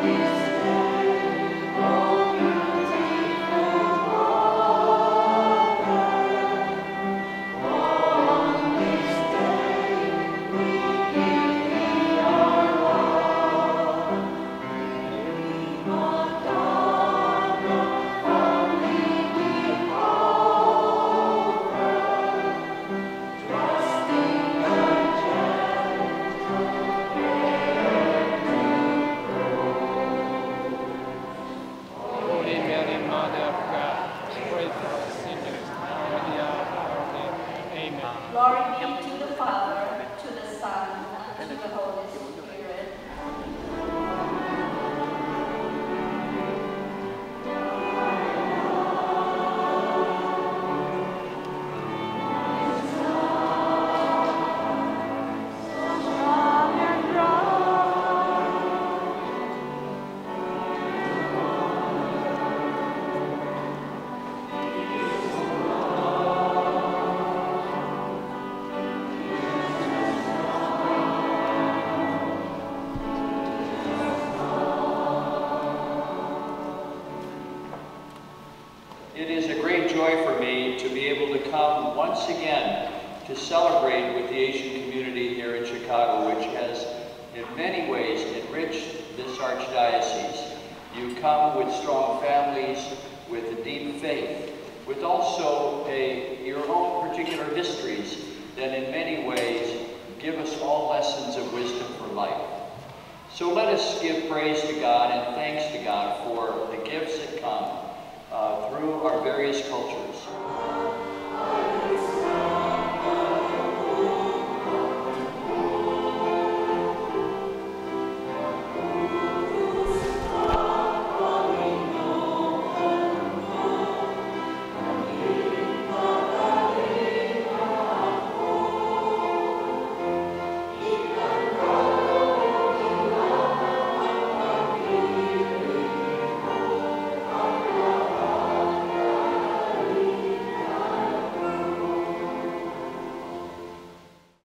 Glory be to the Father, to the Son, and to the Holy Spirit. It is a great joy for me to be able to come once again to celebrate with the Asian community here in Chicago, which has in many ways enriched this archdiocese. You come with strong families, with a deep faith, with also your own particular histories that in many ways give us all lessons of wisdom for life. So let us give praise to God and thanks to God for the gifts that come through our various cultures.